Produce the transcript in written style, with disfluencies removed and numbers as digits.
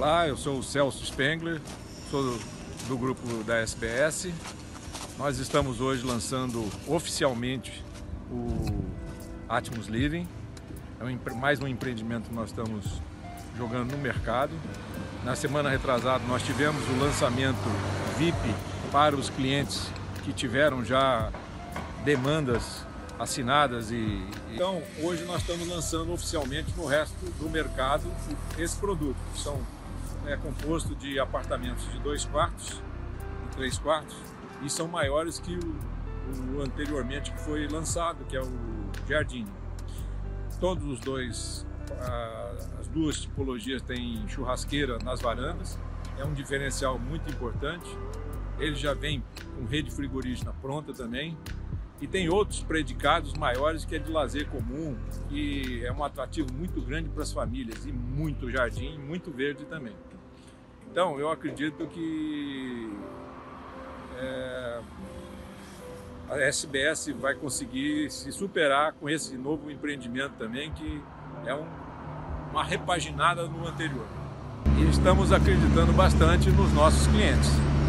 Olá, eu sou o Celso Spengler, sou do grupo da SBS. Nós estamos hoje lançando oficialmente o Atmos Living. É mais um empreendimento que nós estamos jogando no mercado. Na semana retrasada nós tivemos o lançamento VIP para os clientes que tiveram já demandas assinadas então hoje nós estamos lançando oficialmente no resto do mercado esse produto. É composto de apartamentos de 2 quartos e 3 quartos e são maiores que o anteriormente que foi lançado, que é o Jardim. Todos os dois, as duas tipologias têm churrasqueira nas varandas, é um diferencial muito importante. Ele já vem com rede frigorífica pronta também. E tem outros predicados maiores que é de lazer comum, que é um atrativo muito grande para as famílias, e muito jardim, muito verde também. Então eu acredito que a SBS vai conseguir se superar com esse novo empreendimento também, que é uma repaginada no anterior. E estamos acreditando bastante nos nossos clientes.